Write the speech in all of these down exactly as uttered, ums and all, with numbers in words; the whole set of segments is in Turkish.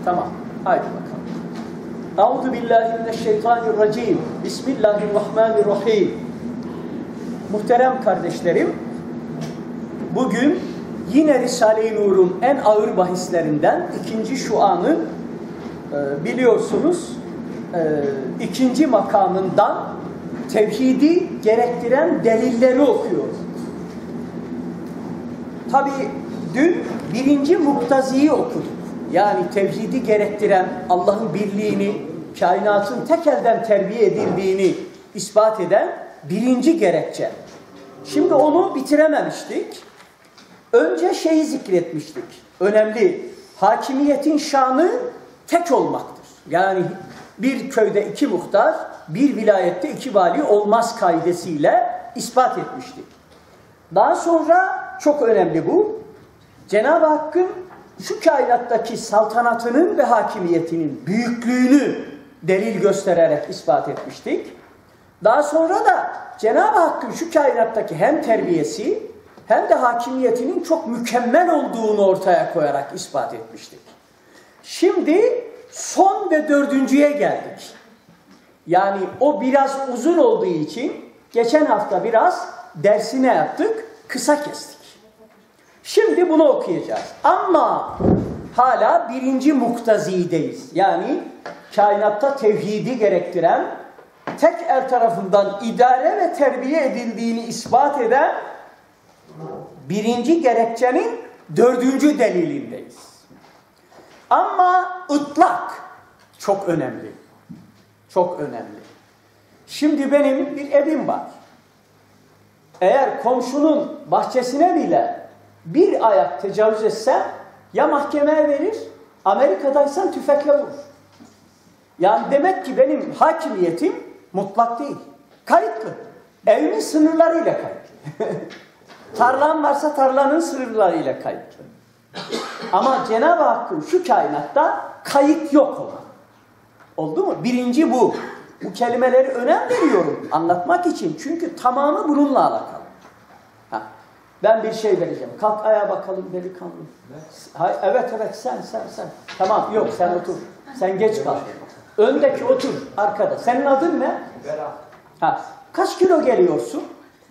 Tamam. Haydi bakalım. Euzu billahi mineşşeytanirracim. Bismillahirrahmanirrahim. Muhterem kardeşlerim, bugün yine Risale-i Nur'un en ağır bahislerinden ikinci şuanın e, biliyorsunuz e, ikinci makamından tevhidi gerektiren delilleri okuyoruz. Tabi dün birinci muktaziyi okuduk. Yani tevhidi gerektiren Allah'ın birliğini, kainatın tek elden terbiye edildiğini ispat eden birinci gerekçe. Şimdi onu bitirememiştik. Önce şeyi zikretmiştik. Önemli. Hakimiyetin şanı tek olmaktır. Yani bir köyde iki muhtar, bir vilayette iki vali olmaz kaidesiyle ispat etmiştik. Daha sonra çok önemli bu. Cenab-ı Hakk'ın şu kainattaki saltanatının ve hakimiyetinin büyüklüğünü delil göstererek ispat etmiştik. Daha sonra da Cenab-ı Hakk'ın şu kainattaki hem terbiyesi hem de hakimiyetinin çok mükemmel olduğunu ortaya koyarak ispat etmiştik. Şimdi son ve dördüncüye geldik. Yani o biraz uzun olduğu için geçen hafta biraz dersine yaptık, kısa kestik. Şimdi bunu okuyacağız. Ama hala birinci muktazideyiz. Yani kainatta tevhidi gerektiren, tek el tarafından idare ve terbiye edildiğini ispat eden birinci gerekçenin dördüncü delilindeyiz. Ama ıtlak çok önemli. Çok önemli. Şimdi benim bir evim var. Eğer komşunun bahçesine bile bir ayak tecavüz etse ya mahkemeye verir, Amerika'daysan tüfekle vurur. Yani demek ki benim hakimiyetim mutlak değil. Kayıtlı. Evimin sınırlarıyla kayıtlı. Tarlan varsa tarlanın sınırlarıyla kayıtlı. Ama Cenab-ı Hakk'ın şu kainatta kayıt yok olan. Oldu mu? Birinci bu. Bu kelimeleri önem veriyorum anlatmak için. Çünkü tamamı bununla alakalı. Ha. Ben bir şey vereceğim. Kalk ayağa bakalım delikanlı. Evet evet, evet sen sen sen. Tamam yok sen otur. Sen geç kal. Öndeki otur arkada. Senin adın ne? Berat. Ha. Kaç kilo geliyorsun?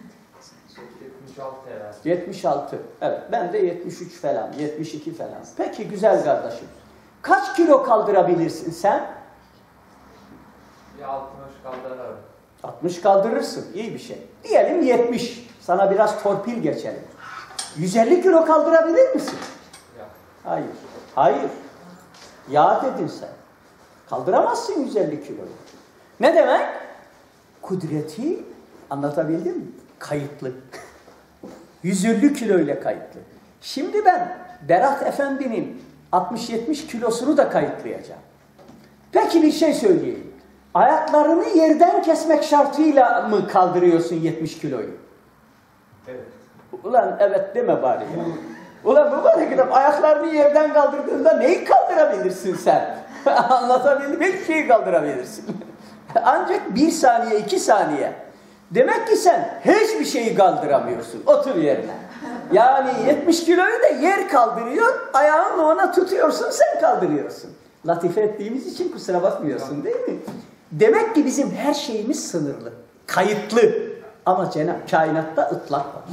yetmiş altı herhalde. yetmiş altı. Evet ben de yetmiş üç falan. yetmiş iki falan. Peki güzel kardeşim. Kaç kilo kaldırabilirsin sen? Bir altmış kaldırırım. altmış kaldırırsın. İyi bir şey. Diyelim yetmiş. Sana biraz torpil geçelim. yüz elli kilo kaldırabilir misin? Yok. Hayır. Hayır. Ya dedin sen. Kaldıramazsın yüz elli kiloyu. Ne demek? Kudreti anlatabildim mi? Kayıtlı. yüz elli kilo ile kayıtlı. Şimdi ben Berat Efendi'nin altmış yetmiş kilosunu da kayıtlayacağım. Peki bir şey söyleyeyim. Ayaklarını yerden kesmek şartıyla mı kaldırıyorsun yetmiş kiloyu? Evet. Ulan evet deme bari ya. Ulan bu bana gidip ayaklarını yerden kaldırdığında neyi kaldırabilirsin sen? Anlatabildim mi? Hiçbir şeyi kaldırabilirsin. Ancak bir saniye, iki saniye. Demek ki sen hiçbir şeyi kaldıramıyorsun. Otur yerine. Yani yetmiş kiloyu da yer kaldırıyor, ayağınla ona tutuyorsun, sen kaldırıyorsun. Latife ettiğimiz için kusura bakmıyorsun değil mi? Demek ki bizim her şeyimiz sınırlı, kayıtlı. Ama Cenab-ı kainatta ıtlak var.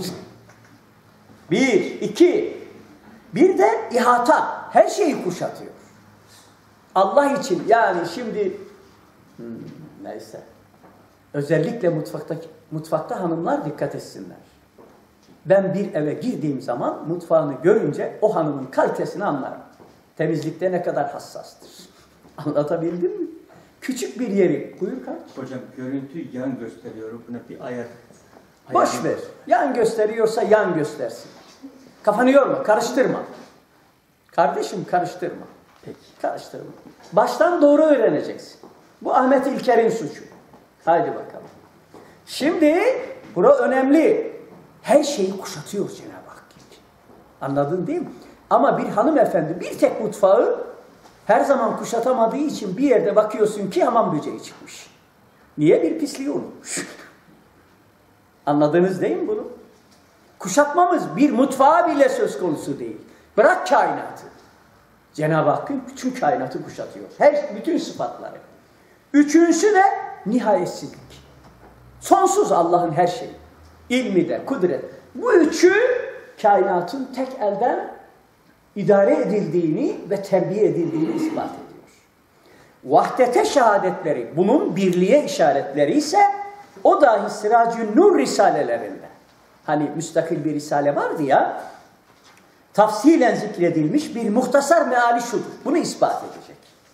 Bir, iki. Bir de ihata. Her şeyi kuşatıyor. Allah için yani şimdi hmm, neyse. Özellikle mutfaktaki, mutfakta hanımlar dikkat etsinler. Ben bir eve girdiğim zaman mutfağını görünce o hanımın kalitesini anlarım. Temizlikte ne kadar hassastır. Anlatabildim mi? Küçük bir yeri. Buyur kaç? Hocam görüntü yan gösteriyor. Buna bir ayar. Boş ver. Yan gösteriyorsa yan göstersin. Kafanı yorma, karıştırma. Kardeşim karıştırma. Peki. Karıştırma. Baştan doğru öğreneceksin. Bu Ahmet İlker'in suçu. Haydi bakalım. Şimdi bura önemli. Her şeyi kuşatıyor Cenab-ı Hak. Anladın değil mi? Ama bir hanımefendi bir tek mutfağı her zaman kuşatamadığı için bir yerde bakıyorsun ki hamam böceği çıkmış. Niye? Bir pisliği unutmuş. Anladınız değil mi bunu? Kuşatmamız bir mutfağa bile söz konusu değil. Bırak kainatı. Cenab-ı Hakk'ın bütün kainatı kuşatıyor. Her, bütün sıfatları. Üçüncüsü de nihayetsizlik. Sonsuz Allah'ın her şeyi. İlmi de, kudret. Bu üçü kainatın tek elden idare edildiğini ve terbiye edildiğini ispat ediyor. Vahdete şehadetleri, bunun birliğe işaretleri ise o dahi Siracü Nur risalelerinde. Hani müstakil bir risale vardı ya, tafsilen zikredilmiş bir muhtasar meali şudur. Bunu ispat edecek.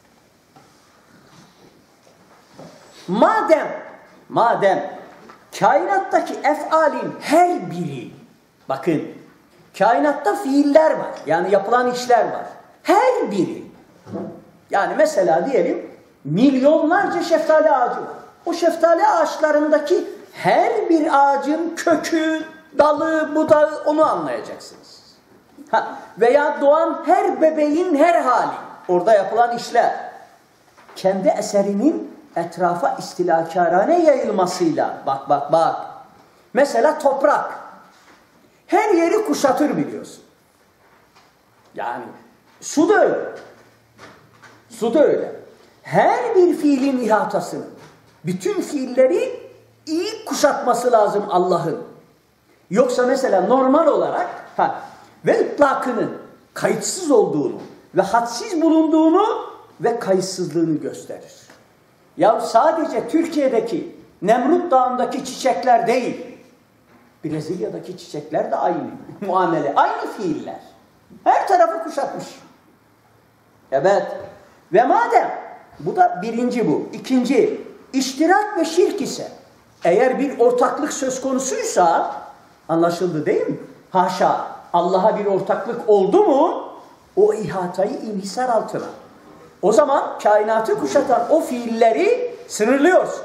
Madem, madem kainattaki ef'alin her biri, bakın, kainatta fiiller var. Yani yapılan işler var. Her biri. Yani mesela diyelim milyonlarca şeftali ağacı var. O şeftali ağaçlarındaki her bir ağacın kökü, dalı, budağı onu anlayacaksınız. Ha, veya doğan her bebeğin her hali. Orada yapılan işler. Kendi eserinin etrafa istilakârane yayılmasıyla. Bak bak bak. Mesela toprak. Her yeri kuşatır biliyorsun. Yani su da öyle. Su da öyle. Her bir fiilin ihatasını, bütün fiilleri iyi kuşatması lazım Allah'ın. Yoksa mesela normal olarak ha, ve ıtlakının kayıtsız olduğunu ve hadsiz bulunduğunu ve kayıtsızlığını gösterir. Ya sadece Türkiye'deki Nemrut Dağı'ndaki çiçekler değil, Brezilya'daki çiçekler de aynı muamele, aynı fiiller. Her tarafı kuşatmış. Evet. Ve madem, bu da birinci bu. İkinci, iştirak ve şirk ise, eğer bir ortaklık söz konusuysa, anlaşıldı değil mi? Haşa, Allah'a bir ortaklık oldu mu, o ihatayı inhisar altına. O zaman kainatı kuşatan o fiilleri sınırlıyorsun.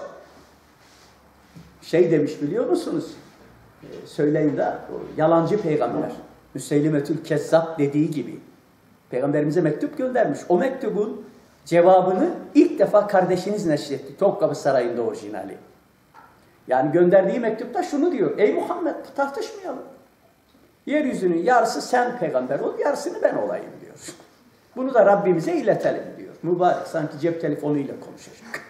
Şey demiş biliyor musunuz? Ee, söyleyin de, yalancı peygamber, Müseylimetül Kezzab dediği gibi, Peygamberimize mektup göndermiş. O mektubun cevabını ilk defa kardeşiniz neşretti. Topkapı Sarayı'nda orijinali. Yani gönderdiği mektupta şunu diyor. Ey Muhammed, tartışmayalım. Yeryüzünün yarısı sen peygamber ol, yarısını ben olayım diyor. Bunu da Rabbimize iletelim diyor. Mübarek, sanki cep telefonuyla konuşacak.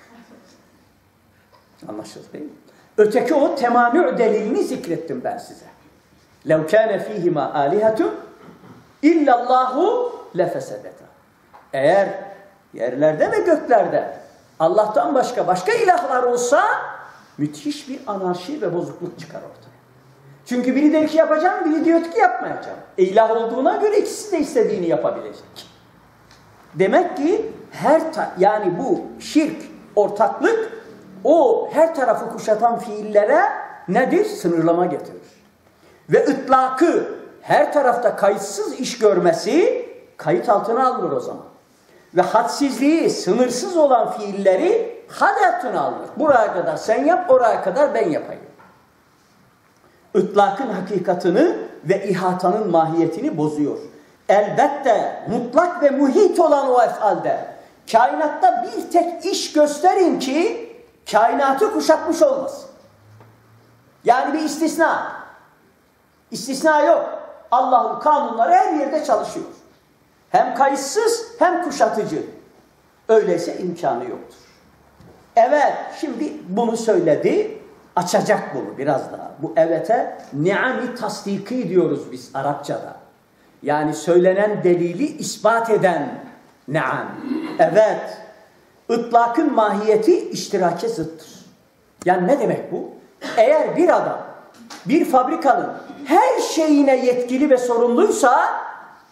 Anlaşıldı değil mi? Öteki o temanü delilini zikrettim ben size. لَوْ كَانَ ف۪يهِمَا آلِهَةٌ اِلَّا اللّٰهُ لَفَسَدَتَا. Eğer yerlerde ve göklerde Allah'tan başka başka ilahlar olsa müthiş bir anarşi ve bozukluk çıkar ortaya. Çünkü biri de iki yapacağım, biri diyor ki yapmayacağım. E ilah olduğuna göre ikisi de istediğini yapabilecek. Demek ki her yani bu şirk, ortaklık o her tarafı kuşatan fiillere nedir? Sınırlama getirir. Ve ıtlakı her tarafta kayıtsız iş görmesi kayıt altına alınır o zaman. Ve hadsizliği, sınırsız olan fiilleri had altına alınır. Buraya kadar sen yap, oraya kadar ben yapayım. Itlakın hakikatını ve ihatanın mahiyetini bozuyor. Elbette mutlak ve muhit olan o efalde kainatta bir tek iş gösterin ki kainatı kuşatmış olmasın. Yani bir istisna. İstisna yok. Allah'ın kanunları her yerde çalışıyor. Hem kayıtsız hem kuşatıcı. Öyleyse imkanı yoktur. Evet, şimdi bunu söyledi. Açacak bunu biraz daha. Bu evete ni'am-i tasdiki diyoruz biz Arapçada. Yani söylenen delili ispat eden ni'am. Evet. Itlakın mahiyeti iştirake zıttır. Yani ne demek bu? Eğer bir adam bir fabrikanın her şeyine yetkili ve sorumluysa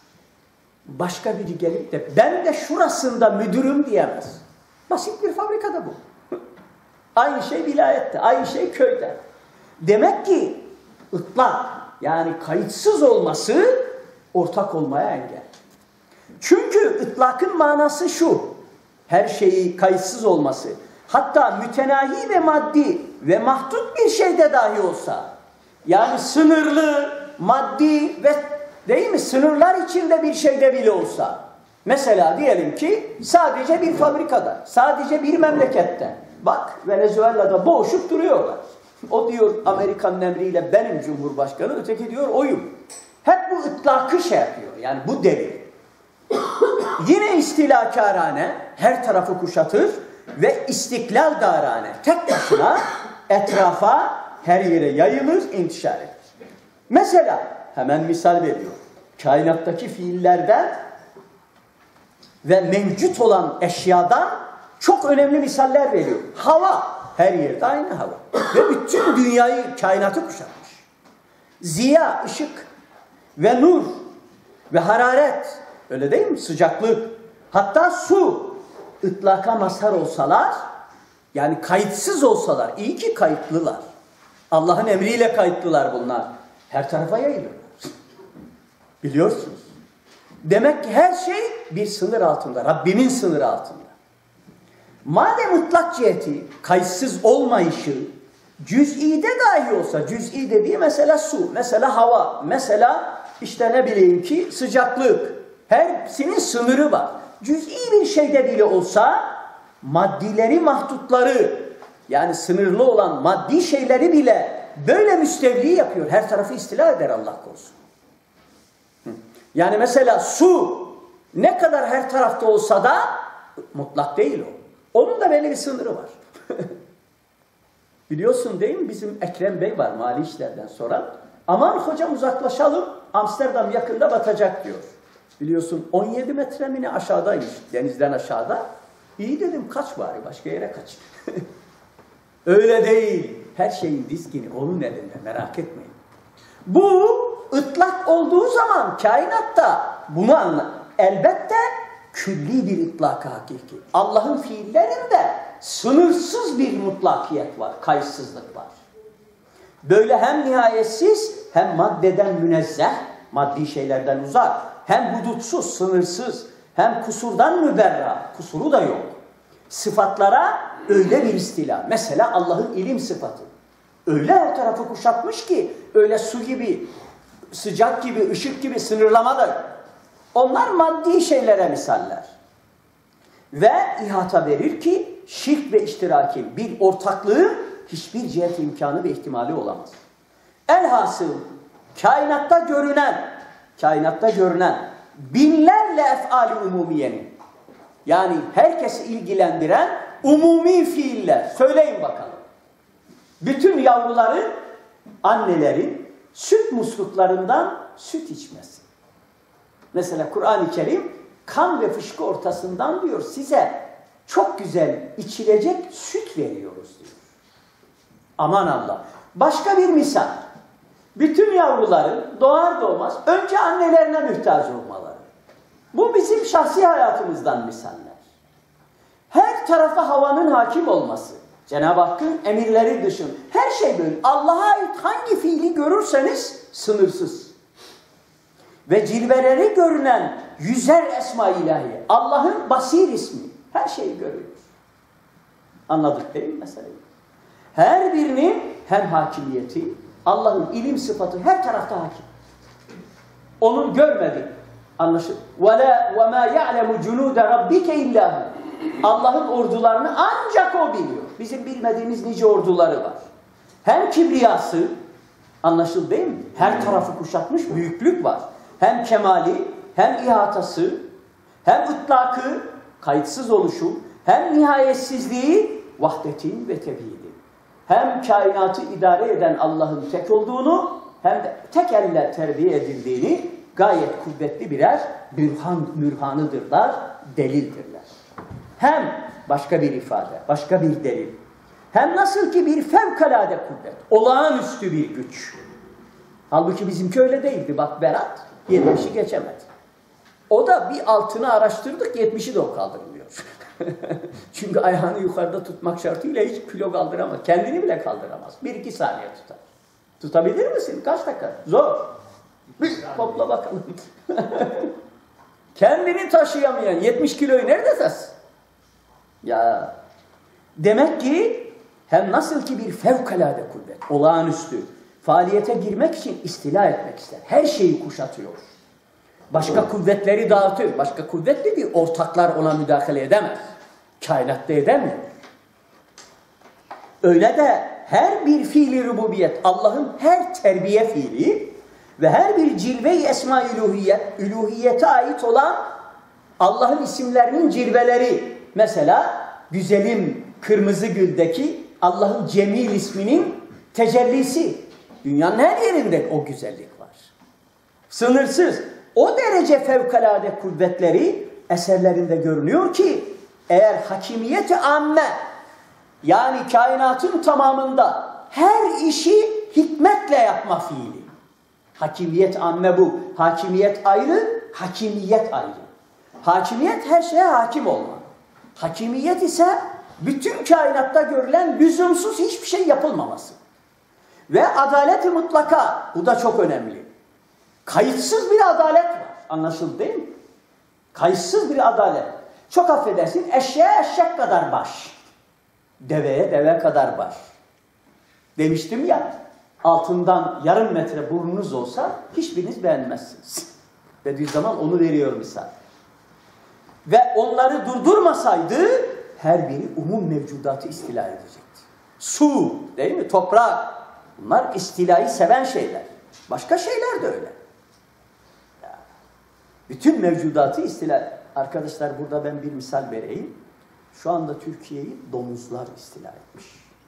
başka biri gelip de ben de şurasında müdürüm diyemez. Basit bir fabrikada bu. Aynı şey vilayette, aynı şey köyde. Demek ki ıtlak yani kayıtsız olması ortak olmaya engel. Çünkü ıtlakın manası şu. Her şeyi kayıtsız olması. Hatta mütenahi ve maddi ve mahdut bir şeyde dahi olsa. Yani sınırlı, maddi ve değil mi? Sınırlar içinde bir şeyde bile olsa. Mesela diyelim ki sadece bir fabrikada, sadece bir memlekette. Bak Venezuela'da boğuşup duruyorlar. O diyor Amerikan emriyle benim cumhurbaşkanı, öteki diyor oyum. Hep bu ıtlakı şey yapıyor. Yani bu delil. Yine istilakârane her tarafı kuşatır ve istiklal dârane tek başına etrafa her yere yayılır, intişar eder. Mesela hemen misal veriyor. Kainattaki fiillerden ve mevcut olan eşyadan çok önemli misaller veriyor. Hava. Her yerde aynı hava. Ve bütün dünyayı, kainatı kuşatmış. Ziya, ışık ve nur ve hararet. Öyle değil mi? Sıcaklık. Hatta su. Itlaka mazhar olsalar, yani kayıtsız olsalar, iyi ki kayıtlılar. Allah'ın emriyle kayıtlılar bunlar. Her tarafa yayılırlar. Biliyorsunuz. Demek ki her şey bir sınır altında. Rabbimin sınırı altında. Madem mutlak ciheti, kayıtsız olmayışı, cüz'ide dahi olsa, cüz'i dediği mesela su, mesela hava, mesela işte ne bileyim ki sıcaklık. Hepsinin sınırı var. Cüz'i bir şeyde bile olsa, maddileri, mahdutları, yani sınırlı olan maddi şeyleri bile böyle müstevli yapıyor. Her tarafı istila eder Allah korusun. Yani mesela su ne kadar her tarafta olsa da mutlak değil o. Onun da belli bir sınırı var. Biliyorsun değil mi? Bizim Ekrem Bey var mali işlerden sonra. Aman hocam uzaklaşalım. Amsterdam yakında batacak diyor. Biliyorsun on yedi metre mi ne aşağıdaymış. Denizden aşağıda. İyi dedim kaç bari başka yere kaç. Öyle değil. Her şeyin diskini onun elinde merak etmeyin. Bu ıtlak olduğu zaman kainatta bunu anla. Elbette külli bir ıtlak-ı hakiki. Allah'ın fiillerinde sınırsız bir mutlakiyet var. Kayıtsızlık var. Böyle hem nihayetsiz hem maddeden münezzeh, maddi şeylerden uzak, hem hudutsuz, sınırsız, hem kusurdan müberra, kusuru da yok. Sıfatlara öyle bir istila. Mesela Allah'ın ilim sıfatı. Öyle her tarafı kuşatmış ki öyle su gibi, sıcak gibi, ışık gibi sınırlama da yok. Onlar maddi şeylere misaller. Ve ihata verir ki şirk ve iştirakin bir ortaklığın hiçbir cihet imkanı ve ihtimali olamaz. Elhasıl kainatta görünen, kainatta görünen binlerle ef'al-i umumiyenin, yani herkesi ilgilendiren umumi fiiller. Söyleyin bakalım. Bütün yavruların, annelerin süt musluklarından süt içmesi. Mesela Kur'an-ı Kerim kan ve fışkı ortasından diyor size çok güzel içilecek süt veriyoruz diyor. Aman Allah. Başka bir misal. Bütün yavruların doğar doğmaz önce annelerine muhtaç olmaları. Bu bizim şahsi hayatımızdan misaller. Her tarafa havanın hakim olması. Cenab-ı Hakk'ın emirleri dışında. Her şey böyle. Allah'a ait hangi fiili görürseniz sınırsız. Ve cilveleri görünen yüzer esma ilahi. Allah'ın basir ismi. Her şeyi görüyoruz. Anladık değil mi meseleyi? Her birinin hem hakimiyeti, Allah'ın ilim sıfatı her tarafta hakim. Onun görmedik. Anlaşıldı. وَلَا وَمَا يَعْلَمُ جُنُودَ رَبِّكَ اِلَّهُ Allah'ın ordularını ancak O biliyor. Bizim bilmediğimiz nice orduları var. Hem kibriyası, anlaşıldı değil mi? Her tarafı kuşatmış büyüklük var. Hem kemali, hem ihatası, hem ıtlakı, kayıtsız oluşu, hem nihayetsizliği, vahdetin ve tevhidi. Hem kainatı idare eden Allah'ın tek olduğunu, hem de tek elle terbiye edildiğini gayet kuvvetli birer bürhan, bürhanıdırlar, delildirler. Hem başka bir ifade, başka bir delil. Hem nasıl ki bir fevkalade kuvvet, olağanüstü bir güç. Halbuki bizimki öyle değildi. Bak Berat yetmişi geçemedi. O da bir altını araştırdık, yetmişi de o kaldırmıyor. Çünkü ayağını yukarıda tutmak şartıyla hiç kilo kaldıramaz. Kendini bile kaldıramaz. Bir iki saniye tutar. Tutabilir misin? Kaç dakika? Zor. Bir topla bakalım. Kendini taşıyamayan yetmiş kiloyu nerede taşısın? Ya demek ki hem nasıl ki bir fevkalade kuvvet, olağanüstü, faaliyete girmek için istila etmek ister. Her şeyi kuşatıyor. Başka kuvvetleri dağıtıyor. Başka kuvvetli bir ortaklar ona müdahale edemez. Kainatta edemiyor. Öyle de her bir fiili rububiyet, Allah'ın her terbiye fiili ve her bir cilve-i esma-i üluhiyet, üluhiyete ait olan Allah'ın isimlerinin cilveleri. Mesela güzelim kırmızı güldeki Allah'ın Cemil isminin tecellisi. Dünyanın her yerinde o güzellik var. Sınırsız. O derece fevkalade kuvvetleri eserlerinde görünüyor ki eğer hakimiyet-i amme, yani kainatın tamamında her işi hikmetle yapma fiili. Hakimiyet amme bu. Hakimiyet ayrı, hakimiyet ayrı. Hakimiyet her şeye hakim olma. Hakimiyet ise bütün kainatta görülen lüzumsuz hiçbir şey yapılmaması. Ve adalet-i mutlaka, bu da çok önemli. Kayıtsız bir adalet var. Anlaşıldı değil mi? Kayıtsız bir adalet. Çok affedersin, eşeğe eşek kadar baş. Deveye deve kadar baş. Demiştim ya, altından yarım metre burnunuz olsa hiçbiriniz beğenmezsiniz. Bediüzzaman onu veriyor misal. Ve onları durdurmasaydı her biri umum mevcudatı istila edecekti. Su, değil mi? Toprak. Bunlar istilayı seven şeyler. Başka şeyler de öyle. Ya. Bütün mevcudatı istila. Arkadaşlar burada ben bir misal vereyim. Şu anda Türkiye'yi domuzlar istila etmiş.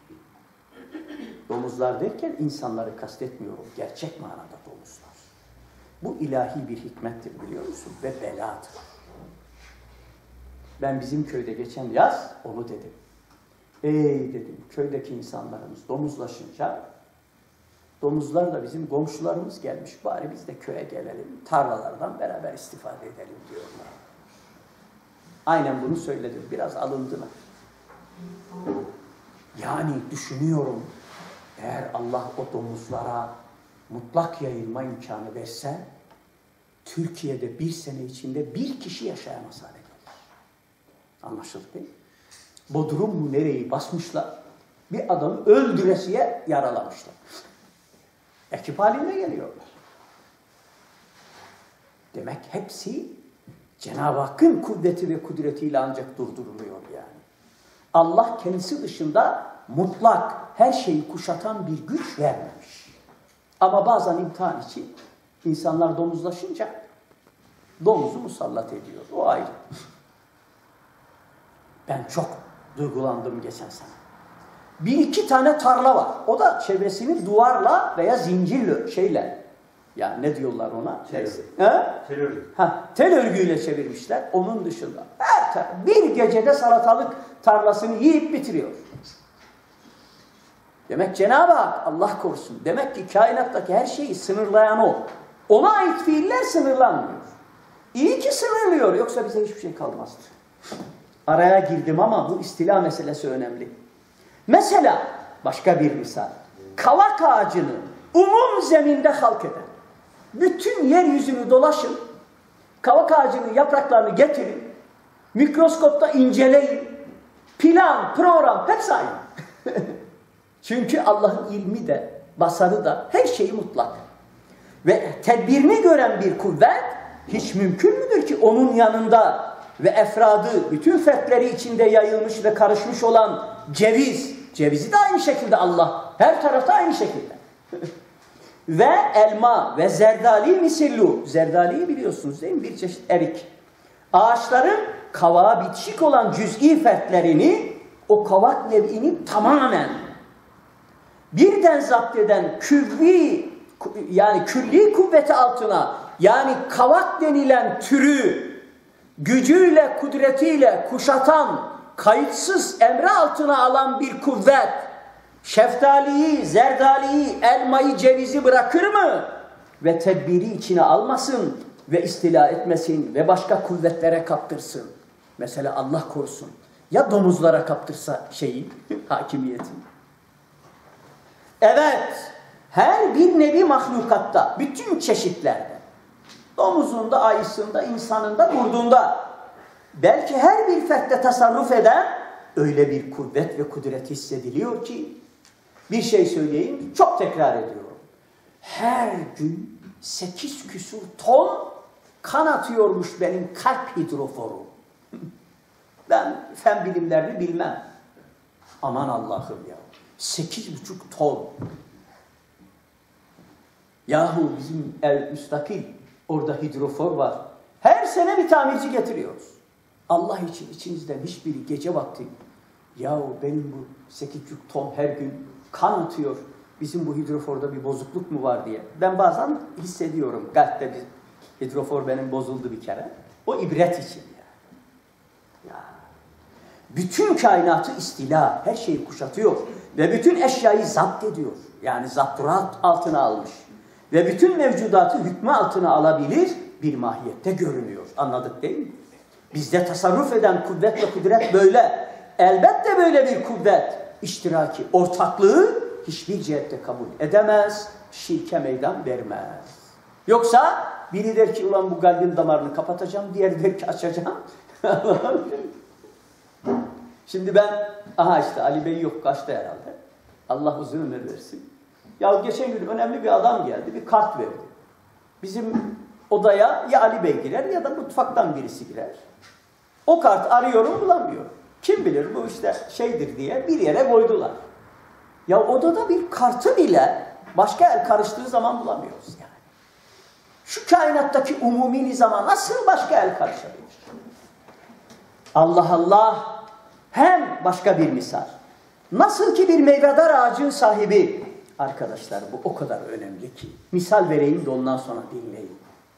Domuzlar derken insanları kastetmiyorum. Gerçek manada domuzlar. Bu ilahi bir hikmettir biliyor musun? Ve beladır. Ben bizim köyde geçen yaz onu dedim. Ey dedim, köydeki insanlarımız domuzlaşınca, domuzlar da bizim komşularımız gelmiş, bari biz de köye gelelim, tarlalardan beraber istifade edelim diyorlar. Aynen bunu söyledim, biraz alındılar. Yani düşünüyorum, eğer Allah o domuzlara mutlak yayılma imkanı verse, Türkiye'de bir sene içinde bir kişi yaşayamaz hale gelir. Anlaşıldı değil mi? Bodrum mu nereyi basmışlar, bir adamı öldüresiye yaralamışlar. Ekip halinde geliyorlar. Demek hepsi Cenab-ı Hakk'ın kuvveti ve kudretiyle ancak durduruluyor yani. Allah kendisi dışında mutlak her şeyi kuşatan bir güç vermemiş. Ama bazen imtihan için insanlar domuzlaşınca domuzu musallat ediyor. O ayrı. Ben çok duygulandım geçen sene. Bir iki tane tarla var. O da çevresini duvarla veya zincirle şeyle. Yani ne diyorlar ona? Tel Neyse. örgü. Ha? Tel örgü. Ha, tel örgüyle çevirmişler. Onun dışında her taraf, bir gecede salatalık tarlasını yiyip bitiriyor. Demek Cenab-ı Hak Allah korusun. Demek ki kainattaki her şeyi sınırlayan o. Ona ait fiiller sınırlanmıyor. İyi ki sınırlıyor. Yoksa bize hiçbir şey kalmazdı. Araya girdim ama bu istila meselesi önemli. Mesela başka bir misal. Kavak ağacını umum zeminde halk eden. Bütün yeryüzünü dolaşın. Kavak ağacının yapraklarını getirin. Mikroskopta inceleyin. Plan, program hepsi aynı. Çünkü Allah'ın ilmi de, basarı da her şeyi mutlak. Ve tedbirini gören bir kuvvet hiç mümkün müdür ki onun yanında ve efradı, bütün fertleri içinde yayılmış ve karışmış olan ceviz, cevizi de aynı şekilde Allah, her tarafta aynı şekilde. Ve elma ve zerdali misillu, zerdaliyi biliyorsunuz değil mi? Bir çeşit erik. Ağaçların kavağa bitişik olan cüz'i fertlerini, o kavak nev'ini tamamen birden zapt eden külli, yani külli kuvveti altına, yani kavak denilen türü gücüyle, kudretiyle kuşatan, kayıtsız emre altına alan bir kuvvet, şeftaliyi, zerdaliyi, elmayı, cevizi bırakır mı? Ve tedbiri içine almasın ve istila etmesin ve başka kuvvetlere kaptırsın. Mesela Allah korusun. Ya domuzlara kaptırsa şeyi, hakimiyeti. Evet, her bir nevi mahlukatta, bütün çeşitlerde, domuzunda, ayısında, insanında, kurdunda, belki her bir fertte tasarruf eden öyle bir kuvvet ve kudret hissediliyor ki, bir şey söyleyeyim, çok tekrar ediyorum. Her gün sekiz küsur ton kan atıyormuş benim kalp hidroforum. Ben fen bilimlerini bilmem. Aman Allah'ım ya. Sekiz buçuk ton. Yahu bizim ev müstakil. Orada hidrofor var. Her sene bir tamirci getiriyoruz. Allah için içinizden hiçbiri gece vakti yahu benim bu sekiz buçuk ton her gün kan atıyor. Bizim bu hidroforda bir bozukluk mu var diye. Ben bazen hissediyorum. Kalpte bir hidrofor benim bozuldu bir kere. O ibret için ya. Ya. Bütün kainatı istila, her şeyi kuşatıyor. Ve bütün eşyayı zapt ediyor. Yani zapturat altına almış. Ve bütün mevcudatı hükmü altına alabilir bir mahiyette görünüyor. Anladık değil mi? Bizde tasarruf eden kuvvet ve kudret böyle. Elbette böyle bir kuvvet, iştiraki, ortaklığı hiçbir cihette kabul edemez, şirke meydan vermez. Yoksa biri der ki ulan bu kalbin damarını kapatacağım, diğeri der ki açacağım. Şimdi ben, aha işte Ali Bey yok, kaçtı herhalde. Allah uzun ömür versin. Ya geçen gün önemli bir adam geldi, bir kart verdi. Bizim odaya ya Ali Bey girer ya da mutfaktan birisi girer. O kart arıyorum, bulamıyorum. Kim bilir bu işte şeydir diye bir yere koydular. Ya odada bir kartı bile başka el karıştığı zaman bulamıyoruz yani. Şu kainattaki umumi nizama nasıl başka el karışabilir? Allah Allah, hem başka bir misal. Nasıl ki bir meyvedar ağacın sahibi, arkadaşlar bu o kadar önemli ki. Misal vereyim de ondan sonra dinleyin.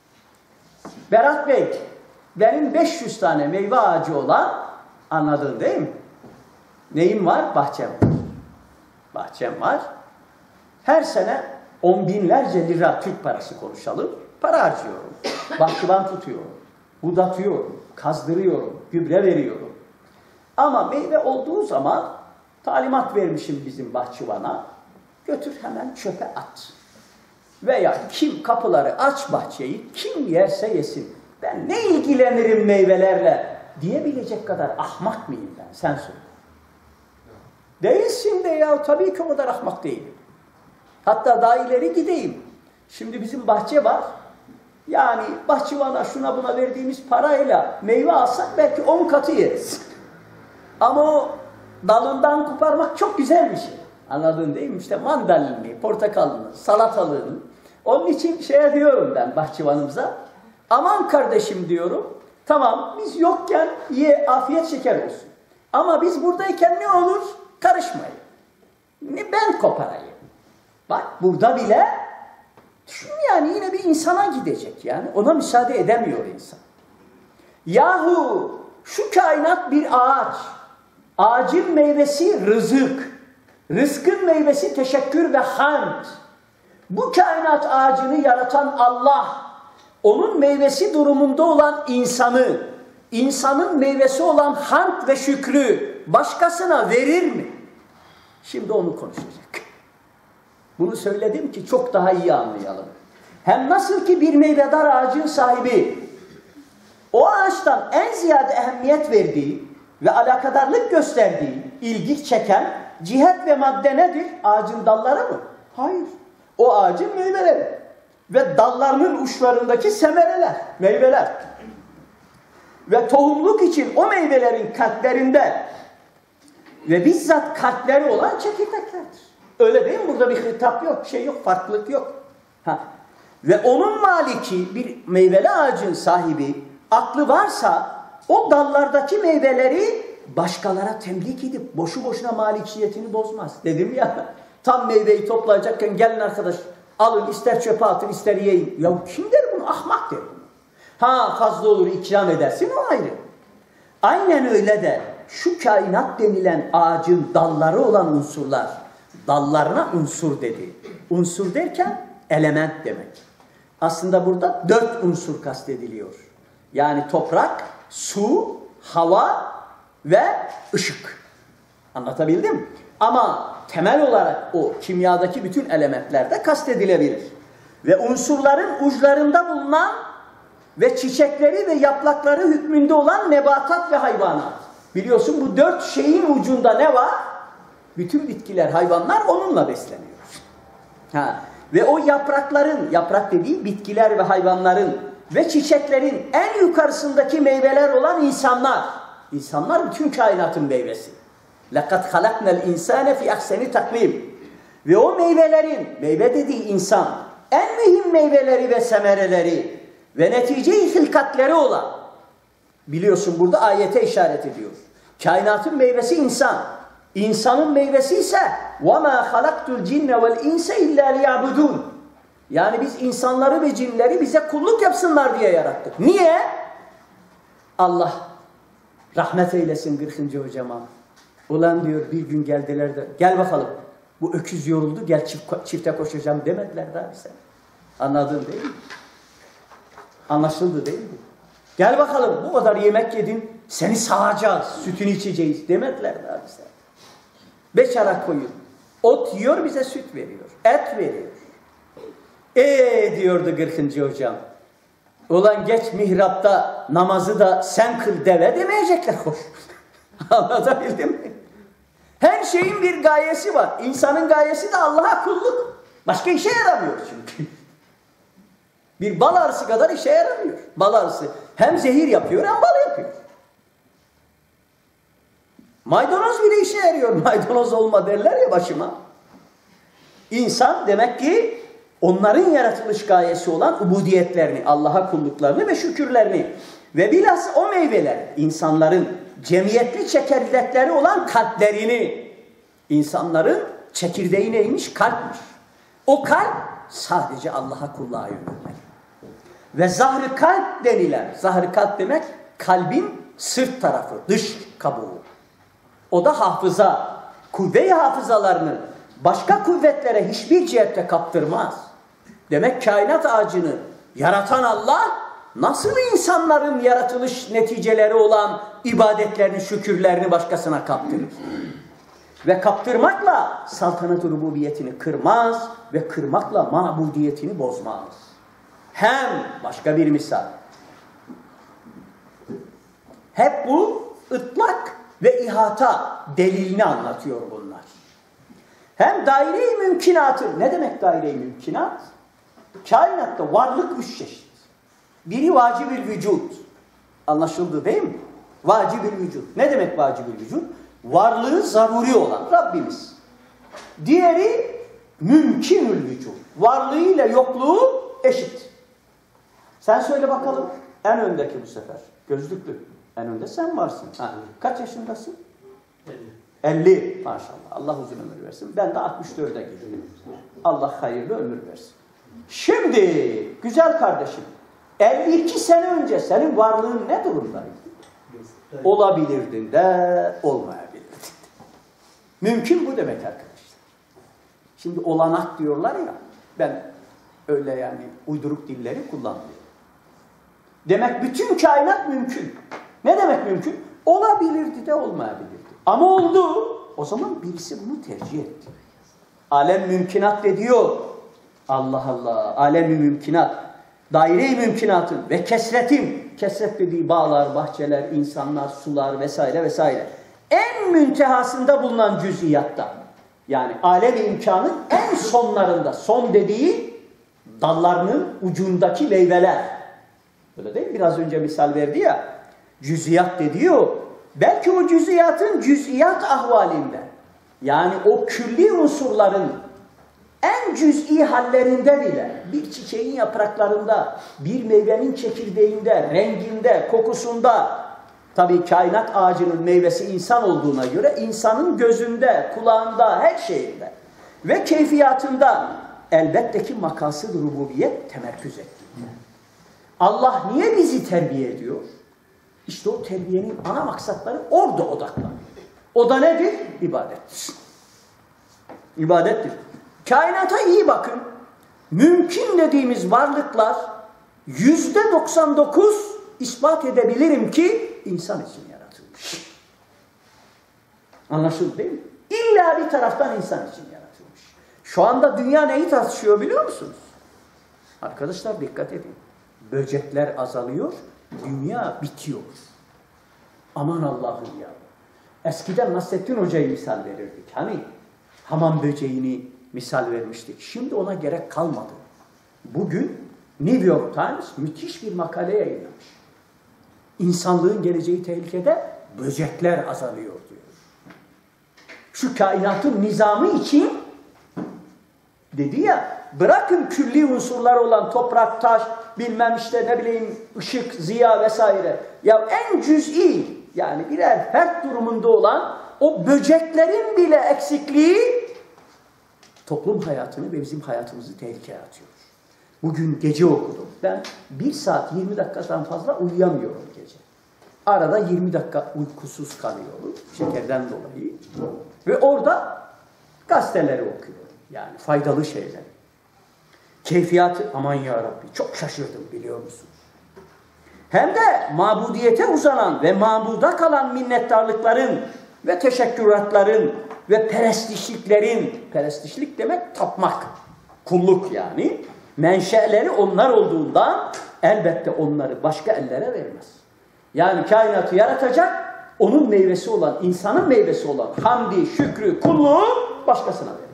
Berat Bey, benim beş yüz tane meyve ağacı olan, anladın değil mi? Neyim var? Bahçem var. Bahçem var. Her sene on binlerce lira Türk parası konuşalım. Para harcıyorum. Bahçıvan tutuyorum. Budatıyorum. Kazdırıyorum. Gübre veriyorum. Ama meyve olduğu zaman talimat vermişim bizim bahçıvana. Götür hemen çöpe at. Veya kim kapıları aç bahçeyi, kim yerse yesin. Ben ne ilgilenirim meyvelerle diyebilecek kadar ahmak mıyım ben? Sen söyle. Değilsin de ya, tabii ki o kadar ahmak değilim. Hatta daha ileri gideyim. Şimdi bizim bahçe var. Yani bahçıvana şuna buna verdiğimiz parayla meyve alsak belki on katı yeriz. Ama o dalından koparmak çok güzel bir şey. Anladın değil mi? İşte mandalini, portakalını, salatalığını. Onun için şey diyorum ben bahçıvanımıza. Aman kardeşim diyorum. Tamam biz yokken ye, afiyet şeker olsun. Ama biz buradayken ne olur? Karışmayın. Ne ben koparayım. Bak burada bile düşün yani yine bir insana gidecek yani. Ona müsaade edemiyor insan. Yahu şu kainat bir ağaç. Ağacın meyvesi rızık. Rızkın meyvesi teşekkür ve hamd. Bu kainat ağacını yaratan Allah, onun meyvesi durumunda olan insanı, insanın meyvesi olan hamd ve şükrü başkasına verir mi? Şimdi onu konuşacak. Bunu söyledim ki çok daha iyi anlayalım. Hem nasıl ki bir meyvedar ağacın sahibi, o ağaçtan en ziyade ehemmiyet verdiği ve alakadarlık gösterdiği, ilgi çeken cihet ve madde nedir? Ağacın dalları mı? Hayır. O ağacın meyveleri. Ve dallarının uçlarındaki semereler, meyveler. Ve tohumluk için o meyvelerin kalplerinde ve bizzat kalpleri olan çekirdeklerdir. Öyle değil mi? Burada bir hitap yok, şey yok, farklılık yok. Ha. Ve onun maliki, bir meyveli ağacın sahibi, aklı varsa o dallardaki meyveleri başkalara temlik edip boşu boşuna malikiyetini bozmaz. Dedim ya, tam meyveyi toplayacakken gelin arkadaş alın, ister çöpe atın, ister yiyin. Ya kim der bunu? Ahmak der bunu. Ha fazla olur ikram edersin, o ayrı. Aynen öyle de şu kainat denilen ağacın dalları olan unsurlar, dallarına unsur dedi. Unsur derken element demek. Aslında burada dört unsur kastediliyor. Yani toprak, su, hava ve ışık. Anlatabildim mi? Ama temel olarak o kimyadaki bütün elementler de kastedilebilir. Ve unsurların uçlarında bulunan ve çiçekleri ve yaprakları hükmünde olan nebatat ve hayvanat. Biliyorsun bu dört şeyin ucunda ne var? Bütün bitkiler, hayvanlar onunla besleniyor. Ha. Ve o yaprakların, yaprak dediği bitkiler ve hayvanların ve çiçeklerin en yukarısındaki meyveler olan insanlar. İnsanlar bütün kainatın meyvesi. لَقَدْ خَلَقْنَا الْاِنْسَانَ فِي اَحْسَنِ تَقْوِيمٍ. Ve o meyvelerin, meyve dediği insan, en mühim meyveleri ve semereleri ve netice-i hilkatleri olan, biliyorsun burada ayete işaret ediyor. Kainatın meyvesi insan. İnsanın meyvesi ise وَمَا خَلَقْتُ الْجِنَّ وَالْاِنْسَ اِلَّا لِيَعْبُدُونَ. Yani biz insanları ve cinleri bize kulluk yapsınlar diye yarattık. Niye? Allah rahmet eylesin kırkıncı hocama. Ulan diyor bir gün geldiler de gel bakalım bu öküz yoruldu gel çift, çifte koşacağım demediler daha bize. Anladın değil mi? Anlaşıldı değil mi? Gel bakalım bu kadar yemek yedin seni sağacağız, sütünü içeceğiz demediler daha bize. Beş ara koyun. Ot yiyor bize süt veriyor. Et veriyor. Eee diyordu kırkıncı hocam. Ulan geç mihrapta namazı da sen kıl deve demeyecekler. Anlatabildim mi? Her şeyin bir gayesi var. İnsanın gayesi de Allah'a kulluk. Başka işe yaramıyor çünkü. Bir bal arısı kadar işe yaramıyor. Bal arısı hem zehir yapıyor hem bal yapıyor. Maydanoz bile işe yarıyor. Maydanoz olma derler ya başıma. İnsan demek ki onların yaratılış gayesi olan ubudiyetlerini, Allah'a kulluklarını ve şükürlerini ve bilhassa o meyveler insanların cemiyetli çekirdekleri olan kalplerini, insanların çekirdeği neymiş? Kalpmiş. O kalp sadece Allah'a kulluğa yönelmeli. Ve zahri kalp denilen, zahri kalp demek kalbin sırt tarafı, dış kabuğu. O da hafıza, kuvve-i hafızalarını başka kuvvetlere hiçbir cihette kaptırmaz. Demek kainat ağacını yaratan Allah nasıl insanların yaratılış neticeleri olan ibadetlerini, şükürlerini başkasına kaptırır? Ve kaptırmakla saltanat-ı rububiyetini kırmaz ve kırmakla mabudiyetini bozmaz. Hem başka bir misal. Hep bu ıtlak ve ihata delilini anlatıyor bunlar. Hem daire-i mümkinatı. Ne demek daire-i mümkinat? Kainatta varlık üç çeşit. Biri vacib-ül vücud. Anlaşıldı değil mi? Vacib-ül vücud. Ne demek vacib-ül vücud? Varlığı zaruri olan Rabbimiz. Diğeri mümkünül vücud. Varlığıyla yokluğu eşit. Sen söyle bakalım. En öndeki bu sefer. Gözlüklü. En önde sen varsın. Ha. Kaç yaşındasın? elli. Maşallah. Allah uzun ömür versin. Ben de altmış dörde gidiyorum. Allah hayırlı ömür versin. Şimdi güzel kardeşim elli iki sene önce senin varlığın ne durumdaydı? Olabilirdin de olmayabilirdin. Mümkün bu demek arkadaşlar. Şimdi olanak diyorlar ya ben öyle yani uyduruk dilleri kullanmıyorum. Demek bütün kainat mümkün. Ne demek mümkün? Olabilirdi de olmayabilirdi. Ama oldu. O zaman birisi bunu tercih etti. Alem mümkünat de diyor. Allah Allah. Alem-i mümkünat. Daire-i mümkünatın ve kesretin. Kesret dediği bağlar, bahçeler, insanlar, sular vesaire vesaire. En müntehasında bulunan cüz'iyatta. Yani alem-i imkanın en sonlarında. Son dediği dallarının ucundaki meyveler. Öyle değil mi? Biraz önce misal verdi ya. Cüz'iyat de diyor. Belki o cüz'iyatın cüz'iyat ahvalinde. Yani o külli unsurların en cüz'i hallerinde bile bir çiçeğin yapraklarında, bir meyvenin çekirdeğinde, renginde, kokusunda tabii kainat ağacının meyvesi insan olduğuna göre insanın gözünde, kulağında, her şeyinde ve keyfiyatında elbette ki makasıd-ı rububiyet temerküz etti. Allah niye bizi terbiye ediyor? İşte o terbiyenin ana maksatları orada odaklanıyor. O da nedir? İbadettir. İbadettir. Kainata iyi bakın. Mümkün dediğimiz varlıklar yüzde doksan dokuz ispat edebilirim ki insan için yaratılmış. Anlaşıldı değil mi? İlla bir taraftan insan için yaratılmış. Şu anda dünya neyi tartışıyor biliyor musunuz? Arkadaşlar dikkat edin. Böcekler azalıyor, dünya bitiyor. Aman Allah'ım ya. Eskiden Nasrettin Hoca'yı misal verirdik. Hani hamam böceğini misal vermiştik. Şimdi ona gerek kalmadı. Bugün New York Times müthiş bir makale yayınlamış. İnsanlığın geleceği tehlikede, böcekler azalıyor diyor. Şu kainatın nizamı için dedi ya, bırakın külli unsurlar olan toprak, taş, bilmem işte ne bileyim ışık, ziya vesaire. Ya en cüz'i yani birer fert durumunda olan o böceklerin bile eksikliği toplum hayatını ve bizim hayatımızı tehlikeye atıyor. Bugün gece okudum. Ben bir saat yirmi dakikadan fazla uyuyamıyorum gece. Arada yirmi dakika uykusuz kalıyorum şekerden dolayı. Ve orada gazeteleri okuyorum. Yani faydalı şeyler. Keyfiyatı aman ya Rabbi çok şaşırdım biliyor musun? Hem de mabudiyete uzanan ve mabuda kalan minnettarlıkların ve teşekküratların ve perestişliklerin, perestişlik demek tapmak, kulluk yani, menşeleri onlar olduğundan elbette onları başka ellere vermez. Yani kainatı yaratacak, onun meyvesi olan, insanın meyvesi olan hamdi, şükrü, kulluğu başkasına verecek.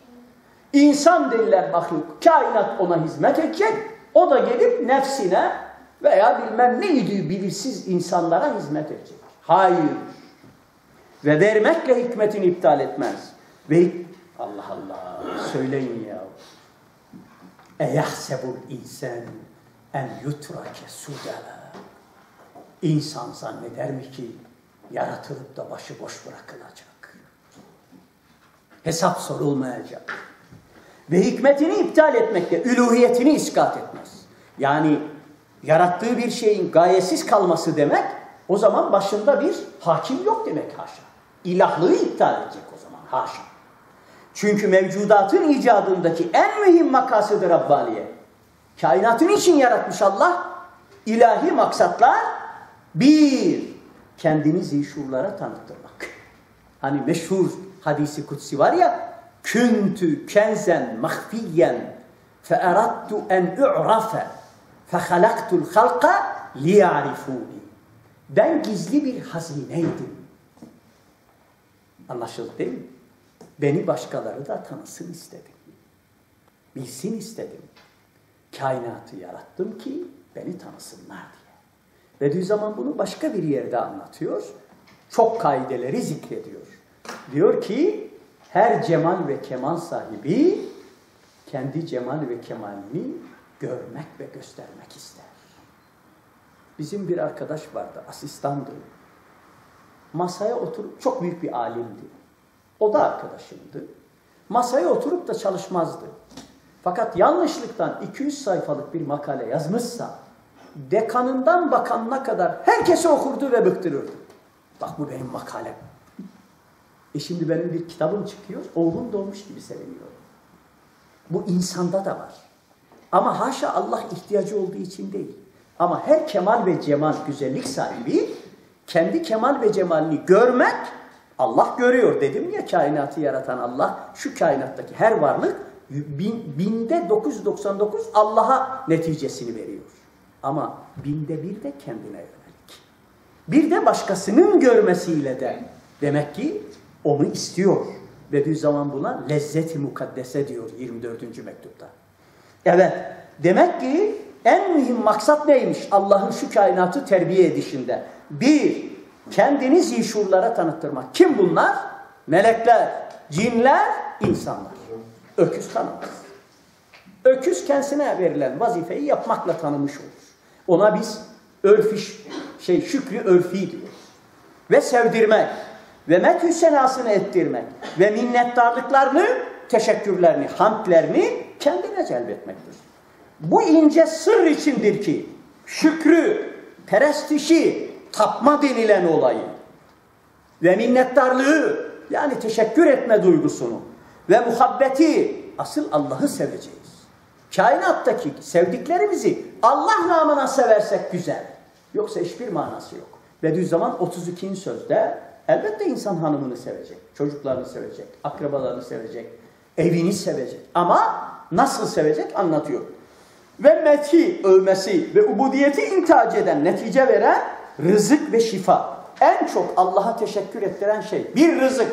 İnsan denilen mahluk, kainat ona hizmet edecek, o da gelip nefsine veya bilmem neydi belirsiz insanlara hizmet edecek. Hayır. Ve vermekle hikmetini iptal etmez. Ve Allah Allah söyleyin ya. Eyahsebul insan en yutrake sudala. İnsan zanneder mi ki yaratılıp da başıboş bırakılacak? Hesap sorulmayacak. Ve hikmetini iptal etmekle üluhiyetini iskat etmez. Yani yarattığı bir şeyin gayesiz kalması demek, o zaman başında bir hakim yok demek haşa. İlahlığı iptal edecek o zaman haşa. Çünkü mevcudatın icadındaki en mühim makasıdır Rabbaniye. Kainatın için yaratmış Allah, ilahi maksatlar bir, kendini zişurlara tanıttırmak. Hani meşhur hadisi kutsi var ya, küntü kenzen mahfiyen fe eradtu en u'rafe fe halaktul halka liya'rifuni. Ben gizli bir hazineydim. Anlaşıldı değil mi? Beni başkaları da tanısın istedim. Bilsin istedim. Kainatı yarattım ki beni tanısınlar diye. Bediüzzaman bunu başka bir yerde anlatıyor. Çok kaideleri zikrediyor. Diyor ki her cemal ve kemal sahibi kendi cemal ve kemalini görmek ve göstermek ister. Bizim bir arkadaş vardı, asistandı. Masaya oturup, çok büyük bir alimdi. O da arkadaşımdı. Masaya oturup da çalışmazdı. Fakat yanlışlıktan iki yüz sayfalık bir makale yazmışsa, dekanından bakanına kadar herkese okurdu ve bıktırırdı. Bak bu benim makalem. E şimdi benim bir kitabım çıkıyor, oğlum doğmuş gibi seviniyor. Bu insanda da var. Ama haşa Allah ihtiyacı olduğu için değil. Ama her kemal ve cemal, güzellik sahibi, kendi kemal ve cemalini görmek, Allah görüyor dedim ya, kainatı yaratan Allah, şu kainattaki her varlık, bin, binde dokuz yüz doksan dokuz Allah'a neticesini veriyor. Ama binde bir de kendine yönelik. Bir de başkasının görmesiyle de, demek ki onu istiyor. Bediüzzaman buna lezzet-i mukaddese diyor yirmi dördüncü mektupta. Evet, demek ki en mühim maksat neymiş Allah'ın şu kainatı terbiye edişinde? Bir, kendini zişurlara tanıttırmak. Kim bunlar? Melekler, cinler, insanlar. Öküz tanımaz. Öküz kendisine verilen vazifeyi yapmakla tanımış olur. Ona biz örfi, şey, şükrü örfi diyoruz. Ve sevdirmek ve methü senasını ettirmek ve minnettarlıklarını, teşekkürlerini, hamdlerini kendine celbetmektir. Bu ince sır içindir ki şükrü, perestişi, tapma denilen olayı ve minnettarlığı, yani teşekkür etme duygusunu ve muhabbeti, asıl Allah'ı seveceğiz. Kainattaki sevdiklerimizi Allah namına seversek güzel. Yoksa hiçbir manası yok. Bediüzzaman otuz ikinci sözde elbette insan hanımını sevecek, çocuklarını sevecek, akrabalarını sevecek, evini sevecek. Ama nasıl sevecek anlatıyor. Ve methi, övmesi ve ubudiyeti intihac eden, netice veren rızık ve şifa. En çok Allah'a teşekkür ettiren şey bir rızık.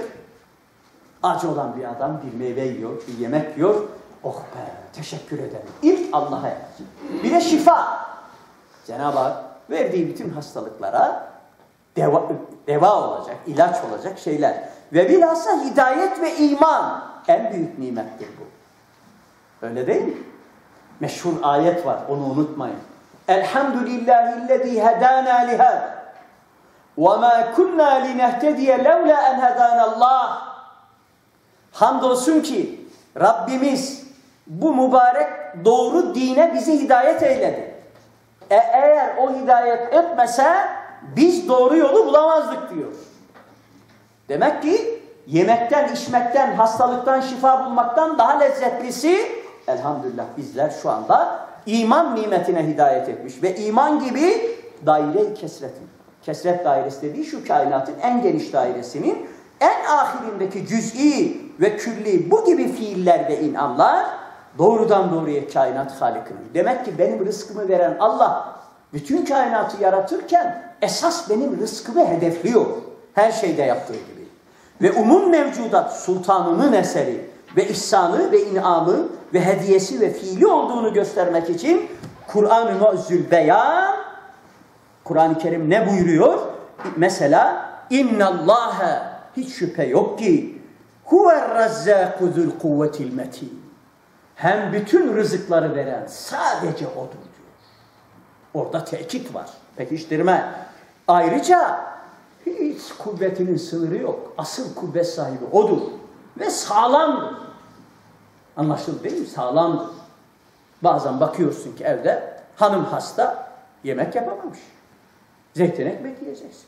Aç olan bir adam bir meyve yiyor, bir yemek yiyor. Oh be, teşekkür ederim. İlk Allah'a yapacak. Bir de şifa. Cenab-ı Hak verdiği bütün hastalıklara deva, deva olacak, ilaç olacak şeyler. Ve bilhassa hidayet ve iman en büyük nimettir bu. Öyle değil mi? Meşhur ayet var, onu unutmayın. Elhamdülillahillezî hedâna lihâdâ ve mâ kunnâ linehtediye levlâ en hedânallâh. Hamdolsun ki Rabbimiz bu mübarek doğru dine bizi hidayet eyledi. E eğer o hidayet etmese biz doğru yolu bulamazdık diyor. Demek ki yemekten, içmekten, hastalıktan, şifa bulmaktan daha lezzetlisi elhamdülillah bizler şu anda iman nimetine hidayet etmiş. Ve iman gibi daire-i kesretin. Kesret dairesi dediği şu kainatın en geniş dairesinin en ahirindeki cüz'i ve külli bu gibi fiiller ve inamlar doğrudan doğruya kainat halikinin. Demek ki benim rızkımı veren Allah bütün kainatı yaratırken esas benim rızkımı hedefliyor. Her şeyde yaptığı gibi. Ve umum mevcudat sultanının eseri ve ihsanı ve inamı ve hediyesi ve fiili olduğunu göstermek için Kur'an-ı Mu'zzül Beyan, Kur'an-ı Kerim ne buyuruyor? Mesela innallâhe, hiç şüphe yok ki huver-razzâku zul kuvvetil metin. Hem bütün rızıkları veren sadece odur diyor. Orada tekit var, pekiştirme. Ayrıca hiç kuvvetinin sınırı yok. Asıl kuvvet sahibi odur. Ve sağlamdır. Anlaşıldı değil mi? Sağlamdır. Bazen bakıyorsun ki evde hanım hasta, yemek yapamamış. Zeytin ekmek yiyeceksin.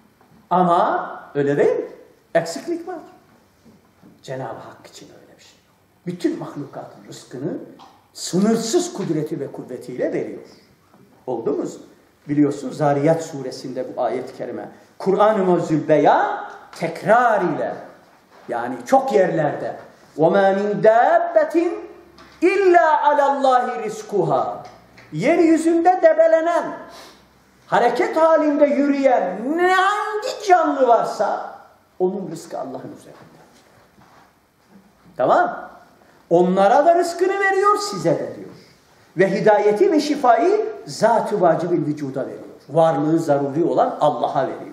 Ama öyle değil mi? Eksiklik var. Cenab-ı Hak için öyle bir şey. Bütün mahlukatın rızkını sınırsız kudreti ve kuvvetiyle veriyor. Oldu mu? Biliyorsun Zariyat suresinde bu ayet-i kerime. Kur'an-ı Mu'zzül Beyan tekrar ile yani çok yerlerde وَمَا مِنْ دَابَّةٍ اِلَّا عَلَى اللّٰهِ رِزْقُهَا. Yeryüzünde debelenen, hareket halinde yürüyen ne hangi canlı varsa onun rızkı Allah'ın üzerinde. Tamam. Onlara da rızkını veriyor, size de diyor. Ve hidayeti ve şifayı zat-ı vacibil vücuda veriyor. Varlığı zaruri olan Allah'a veriyor.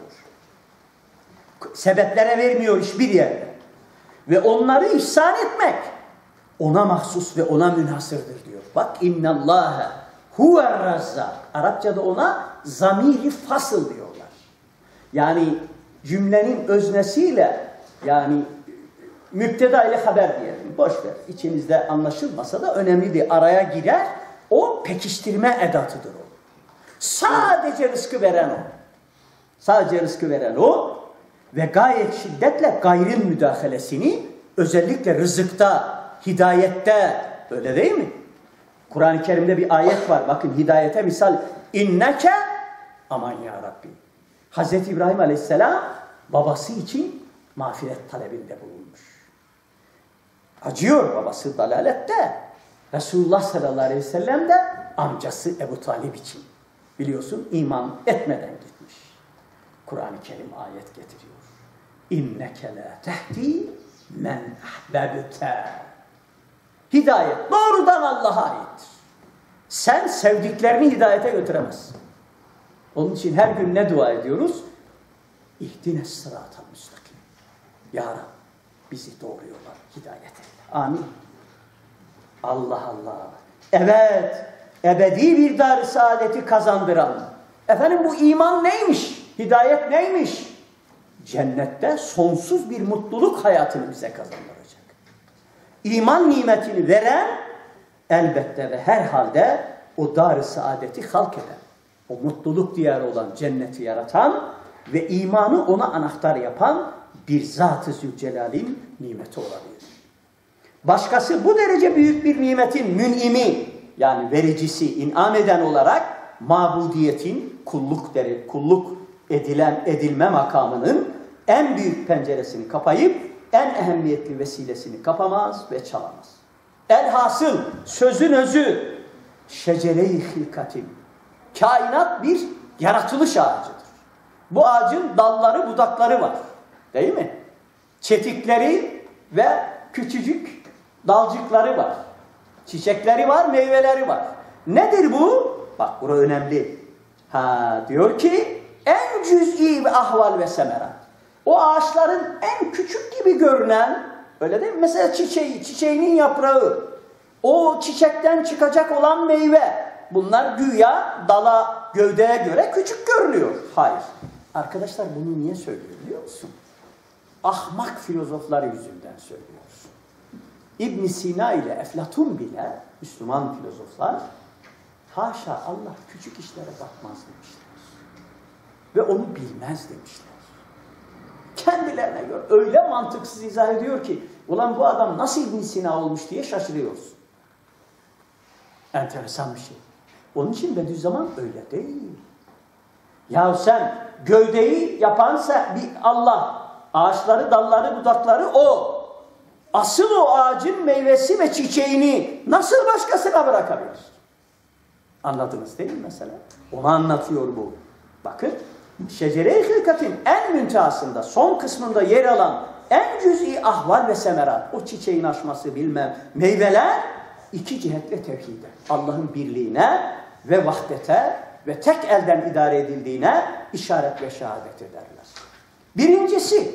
Sebeplere vermiyor hiçbir yerde. Ve onları ihsan etmek ona mahsus ve ona münhasırdır diyor. Bak innallâhe huver-razzak. Arapçada ona zamiri fasıl diyorlar. Yani cümlenin öznesiyle yani müpteda ile haber diyelim. Boş ver. İçinizde anlaşılmasa da önemlidir. Araya girer. O pekiştirme edatıdır o. Sadece rızkı veren o. Sadece rızkı veren o. Ve gayet şiddetle gayrın müdahalesini özellikle rızıkta, hidayette öyle değil mi? Kur'an-ı Kerim'de bir ayet var. Bakın hidayete misal inneke aman ya Rabbi. Hazreti İbrahim Aleyhisselam babası için mağfiret talebinde bulunmuş. Acıyor babası dalalette. Resulullah sallallahu aleyhi ve sellem de amcası Ebu Talib için. Biliyorsun iman etmeden gitmiş. Kur'an-ı Kerim ayet getiriyor. İnneke la tehdi men ahbebte. Hidayet doğrudan Allah'a aittir. Sen sevdiklerini hidayete götüremezsin. Onun için her gün ne dua ediyoruz? İhdine sıratal müstakim. Ya Rab bizi doğru yola hidayet eyle. Amin. Allah Allah. Evet. Ebedi bir dar-ı saadeti kazandıran. Efendim bu iman neymiş? Hidayet neymiş? Cennette sonsuz bir mutluluk hayatını bize kazandıracak. İman nimetini veren elbette ve herhalde o dar-ı saadeti halk eden, o mutluluk diyarı olan cenneti yaratan ve imanı ona anahtar yapan bir Zat-ı Zülcelal'in nimeti olabilir. Başkası bu derece büyük bir nimetin mün'imi yani vericisi, inam eden olarak mabudiyetin kulluk deri, kulluk edilen edilme makamının en büyük penceresini kapayıp en ehemmiyetli vesilesini kapamaz ve çalamaz. Elhasıl sözün özü şecere-i hilkatin. Kainat bir yaratılış ağacıdır. Bu ağacın dalları, budakları var. Değil mi? Çetikleri ve küçücük dalcıkları var. Çiçekleri var, meyveleri var. Nedir bu? Bak burası önemli. Ha diyor ki en cüz'i ve ahval ve semerat. O ağaçların en küçük gibi görünen öyle değil mi? Mesela çiçeği, çiçeğinin yaprağı O çiçekten çıkacak olan meyve. Bunlar güya dala, gövdeye göre küçük görünüyor. Hayır. Arkadaşlar bunu niye söylüyor biliyor musun? Ahmak filozofları yüzünden söylüyor. İbn Sina ile Eflatun bile, Müslüman filozoflar, haşa Allah küçük işlere bakmaz demişler. Ve onu bilmez demişler. Kendilerine göre öyle mantıksız izah ediyor ki, ulan bu adam nasıl İbn Sina olmuş diye şaşırıyoruz. Enteresan bir şey. Onun için Bediüzzaman öyle değil. Ya sen gövdeyi yapansa bir Allah, ağaçları, dalları, budakları o. Asıl o ağacın meyvesi ve çiçeğini nasıl başkasına bırakabilir? Anladınız değil mi mesela? Onu anlatıyor bu. Bakın, Şecere-i Hilkat'in en müntehasında, son kısmında yer alan en cüz'i ahval ve semerat, o çiçeğin açması bilmem, meyveler iki cihetle tevhide, Allah'ın birliğine ve vahdete ve tek elden idare edildiğine işaret ve şehadet ederler. Birincisi,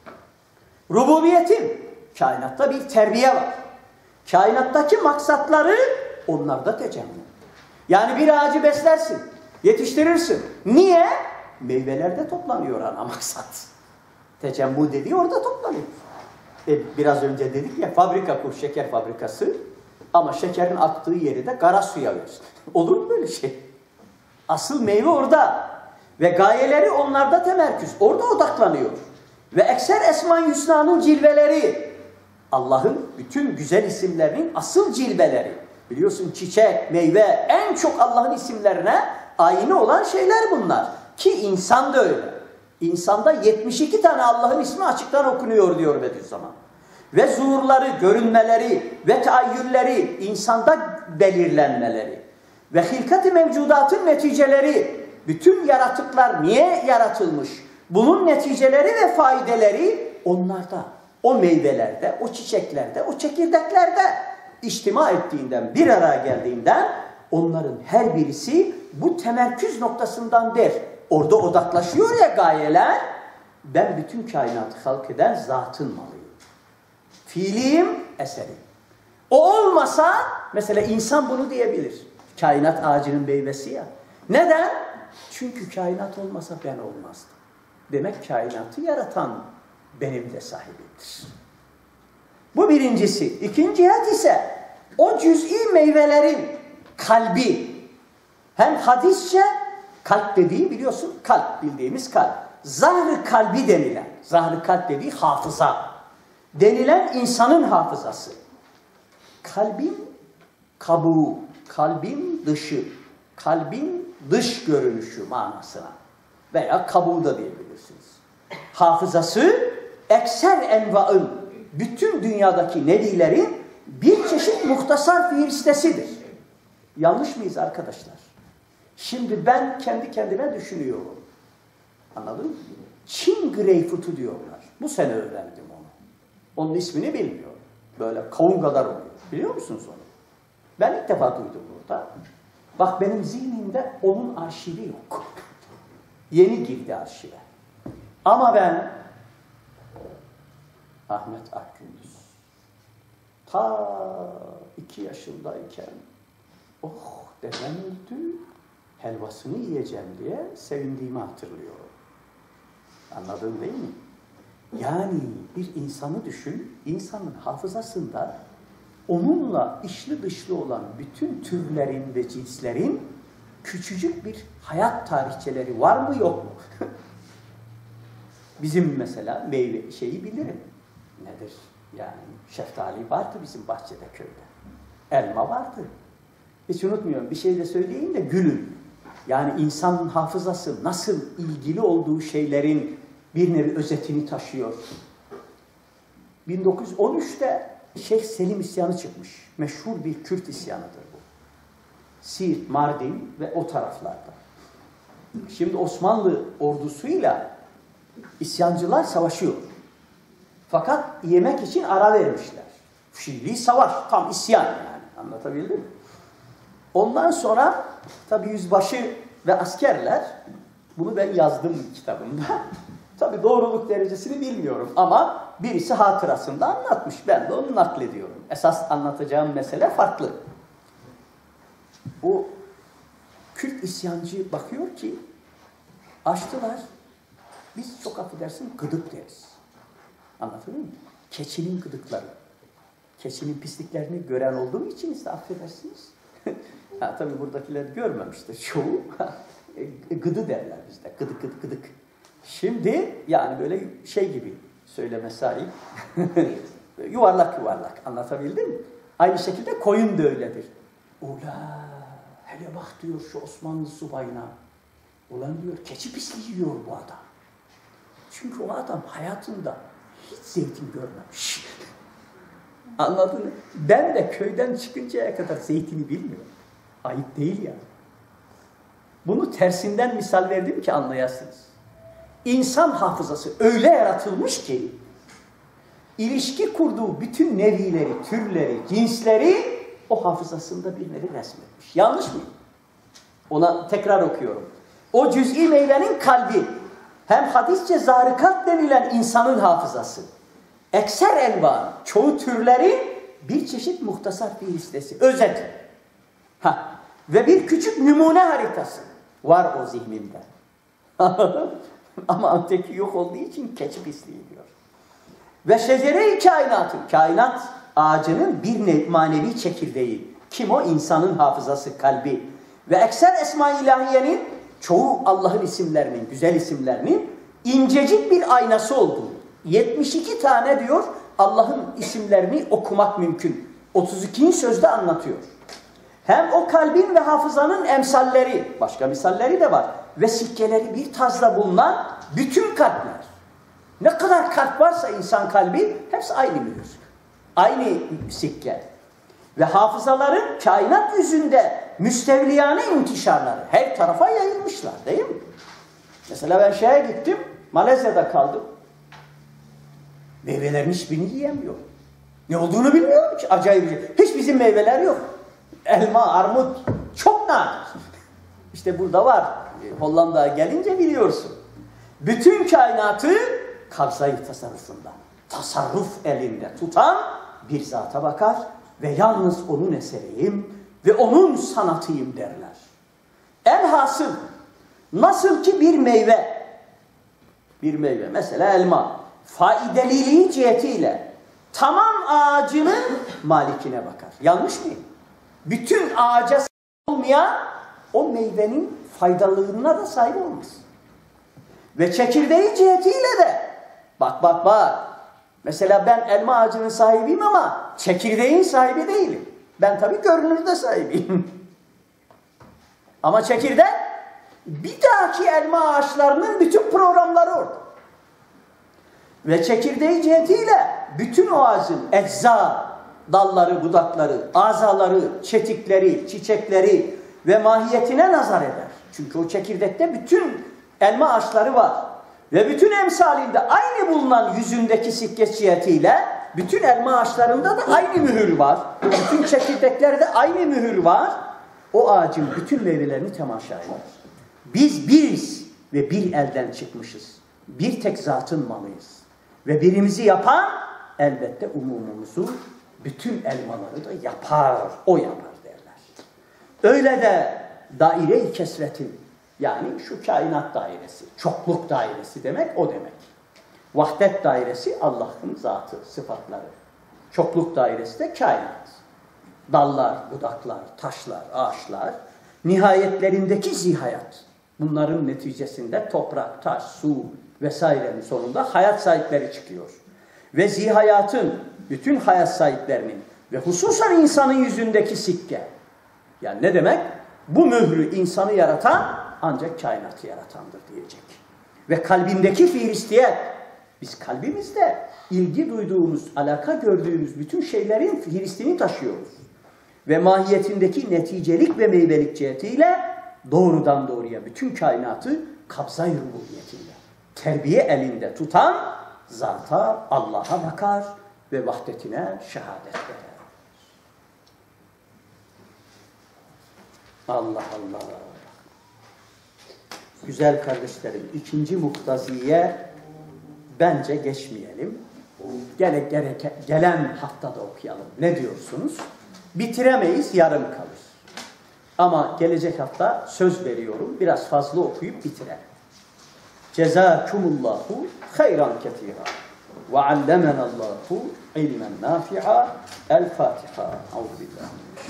rububiyetin, kainatta bir terbiye var. Kainattaki maksatları onlarda tecemmül. Yani bir ağacı beslersin, yetiştirirsin. Niye? Meyvelerde toplanıyor ana maksat. Tecemmül dediği orada toplanıyor. E, biraz önce dedik ya, fabrika kur, şeker fabrikası. Ama şekerin aktığı yeri de kara suya verir. Olur mu böyle şey? Asıl meyve orada. Ve gayeleri onlarda temerküz. Orada odaklanıyor. Ve ekser Esma-i Hüsna'nın cilveleri, Allah'ın bütün güzel isimlerinin asıl cilveleri. Biliyorsun çiçek, meyve, en çok Allah'ın isimlerine aynı olan şeyler bunlar. Ki insan da öyle. İnsanda yetmiş iki tane Allah'ın ismi açıktan okunuyor diyor Bediüzzaman. Ve zuhurları, görünmeleri ve teayyülleri, insanda belirlenmeleri ve hilkat-ı mevcudatın neticeleri, bütün yaratıklar niye yaratılmış? Bunun neticeleri ve faydeleri onlarda, o meyvelerde, o çiçeklerde, o çekirdeklerde içtima ettiğinden, bir araya geldiğinden onların her birisi bu temerküz noktasından der. Orada odaklaşıyor ya gayeler, ben bütün kainatı halk eden zatın malıyım. Fiiliyim, eserim. O olmasa, mesela insan bunu diyebilir. Kainat ağacının meyvesi ya. Neden? Çünkü kainat olmasa ben olmazdım. Demek kainatı yaratan benim de sahibimdir. Bu birincisi. İkinci cihet ise o cüz'i meyvelerin kalbi. Hem hadisçe kalp dediği biliyorsun kalp, bildiğimiz kalp. Zahr-ı kalbi denilen, zahr-ı kalp dediği hafıza denilen insanın hafızası. Kalbin kabuğu, kalbin dışı, kalbin dış görünüşü manasına veya kabuğu da diyebilirsiniz. Hafızası ekser envaın, bütün dünyadaki nevilerin bir çeşit muhtasar fiilistesidir. Yanlış mıyız arkadaşlar? Şimdi ben kendi kendime düşünüyorum. Anladın mı? Çin greyfutu diyorlar. Bu sene öğrendim onu. Onun ismini bilmiyorum. Böyle kavun kadar oluyor. Biliyor musunuz onu? Ben ilk defa duydum burada. Bak benim zihnimde onun arşivi yok. Yeni girdi arşive. Ama ben Ahmet Akgündüz ta iki yaşındayken oh dedem öldü, helvasını yiyeceğim diye sevindiğimi hatırlıyorum. Anladın değil mi? Yani bir insanı düşün, insanın hafızasında onunla içli dışlı olan bütün türlerin ve cinslerin küçücük bir hayat tarihçeleri var mı yok mu? Bizim mesela meyve şeyi bilirim. Nedir? Yani şeftali vardı bizim bahçede, köyde. Elma vardı. Hiç unutmuyorum. Bir şey de söyleyeyim de gülün. Yani insanın hafızası nasıl ilgili olduğu şeylerin bir nevi özetini taşıyor. bin dokuz yüz on üçte Şeyh Selim isyanı çıkmış. Meşhur bir Kürt isyanıdır bu. Siirt, Mardin ve o taraflarda. Şimdi Osmanlı ordusuyla isyancılar savaşıyor. Fakat yemek için ara vermişler. Fiili savaş, tam isyan yani. Anlatabildim mi? Ondan sonra tabii yüzbaşı ve askerler, bunu ben yazdım kitabımda. Tabii doğruluk derecesini bilmiyorum ama birisi hatırasında anlatmış. Ben de onu naklediyorum. Esas anlatacağım mesele farklı. O Kürt isyancı bakıyor ki açtılar. Biz çok affedersin gıdık deriz. Anlatabiliyor muyum? Keçinin gıdıkları. Keçinin pisliklerini gören olduğum için ise affedersiniz. Ha, tabii buradakiler görmemiştir çoğu. Gıdı derler bizde. Gıdık gıdık gıdık. Şimdi yani böyle şey gibi söyleme sahip. yuvarlak yuvarlak. Anlatabildim mi? Aynı şekilde koyun da öyledir. Ula hele bak diyor şu Osmanlı subayına. Ulan diyor keçi pisliği yiyor bu adam. Çünkü o adam hayatında hiç zeytin görmemiş. Anladın mı? Ben de köyden çıkıncaya kadar zeytini bilmiyorum. Ayıp değil yani. Bunu tersinden misal verdim ki anlayasınız. İnsan hafızası öyle yaratılmış ki ilişki kurduğu bütün nevileri, türleri, cinsleri o hafızasında bir nevi resmetmiş. Yanlış mı? Ona tekrar okuyorum. O cüz'i meyvenin kalbi hem hadisçe zarikat denilen insanın hafızası. Ekser elvan, çoğu türlerin bir çeşit muhtasar bir listesi, özet. Ha. Ve bir küçük numune haritası var o zihninde. Ama öteki yok olduğu için keçi pisliği diyor. Ve şecere-i kainatın, kainat ağacının bir manevi çekirdeği. Kim o? İnsanın hafızası, kalbi. Ve ekser esma-i ilahiyenin, çoğu Allah'ın isimlerinin, güzel isimlerinin incecik bir aynası olduğu. yetmiş iki tane diyor Allah'ın isimlerini okumak mümkün. otuz ikinci sözde anlatıyor. Hem o kalbin ve hafızanın emsalleri, başka misalleri de var. Ve sikkeleri bir tazda bulunan bütün kalpler. Ne kadar kalp varsa insan kalbi hepsi aynı mühür. Aynı sikke. Ve hafızaların kainat yüzünde müstevliyane intişarları her tarafa yayılmışlar değil mi? Mesela ben şeye gittim, Malezya'da kaldım. Meyvelerin hiçbirini yiyemiyorum. Ne olduğunu bilmiyorum ki. Acayip bir şey. Hiç bizim meyveler yok. Elma, armut çok nadir. İşte burada var. Hollanda'ya gelince biliyorsun. Bütün kainatı kabzayı tasarrufunda, tasarruf elinde tutan bir zata bakar ve yalnız onun eseriyim ve onun sanatıyım derler. Elhasıl nasıl ki bir meyve, bir meyve mesela elma, faideliliği cihetiyle tamam ağacının malikine bakar. Yanlış mıyım? Bütün ağaca sahip olmayan o meyvenin faydalılığına da sahip olmaz. Ve çekirdeği cihetiyle de bak bak bak. Mesela ben elma ağacının sahibiyim ama çekirdeğin sahibi değilim. Ben tabii görünürde sahibiyim. Ama çekirdek bir dahaki elma ağaçlarının bütün programları orada. Ve çekirdeği cihetiyle bütün o ağacın ecza, dalları, budakları, azaları, çetikleri, çiçekleri ve mahiyetine nazar eder. Çünkü o çekirdekte bütün elma ağaçları var. Ve bütün emsalinde aynı bulunan yüzündeki sikke cihetiyle bütün elma ağaçlarında da aynı mühür var. Bütün çekirdeklerde aynı mühür var. O ağacın bütün meyvelerini temaşa eder. Biz biriz ve bir elden çıkmışız. Bir tek zatın malıyız. Ve birimizi yapan elbette umumumuzu bütün elmaları da yapar. O yapar derler. Öyle de daire-i kesretin, yani şu kainat dairesi, çokluk dairesi demek o demek. Vahdet dairesi Allah'ın zatı, sıfatları. Çokluk dairesi de kainat. Dallar, budaklar, taşlar, ağaçlar, nihayetlerindeki zihayat. Bunların neticesinde toprak, taş, su vesairenin sonunda hayat sahipleri çıkıyor. Ve zihayatın, bütün hayat sahiplerinin ve hususan insanın yüzündeki sikke. Yani ne demek? Bu mührü insanı yaratan ancak kainatı yaratandır diyecek. Ve kalbindeki fiilistiyet, biz kalbimizde ilgi duyduğumuz, alaka gördüğümüz bütün şeylerin fiilistini taşıyoruz. Ve mahiyetindeki neticelik ve meyvelik cihetiyle doğrudan doğruya bütün kainatı kabza-i rububiyetiyle, terbiye elinde tutan zata, Allah'a bakar ve vahdetine şehadet eder. Allah Allah. Güzel kardeşlerim, ikinci muktaziye bence geçmeyelim. Gele, gereke, gelen haftada okuyalım. Ne diyorsunuz? Bitiremeyiz, yarım kalır. Ama gelecek hafta söz veriyorum, biraz fazla okuyup bitirelim. Cezakumullahu hayran ketira ve allemenallahu ilmen nafi'a. El Fatiha. Euzubillahi.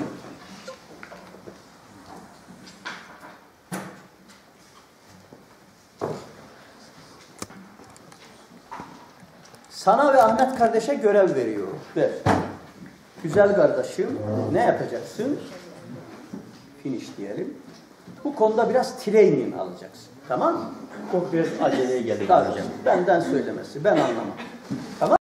Sana ve Ahmet kardeşe görev veriyorum. Ver. Güzel kardeşim, ne yapacaksın? Finish diyelim. Bu konuda biraz training alacaksın. Tamam mı? O biraz aceleye geldi. Tabii, benden söylemesi. Ben anlamam. Tamam.